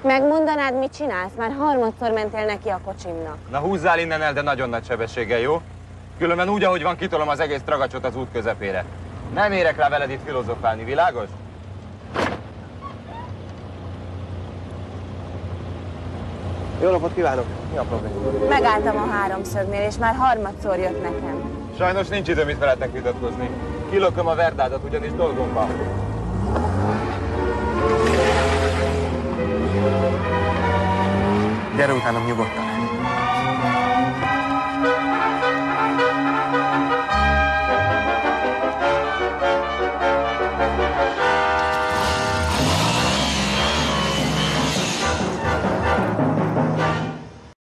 Megmondanád, mit csinálsz? Már harmadszor mentél neki a kocsimnak. Na húzzál innen el, de nagyon nagy sebességgel, jó? Különben úgy, ahogy van, kitolom az egész tragacsot az út közepére. Nem érek rá veled itt filozofálni, világos? Jó napot kívánok! Mi a probléma? Megálltam a háromszögnél, és már harmadszor jött nekem. Sajnos nincs időm itt veletek vitatkozni. Kilököm a verdádat, ugyanis dolgom van. Gyere utánam nyugodtan.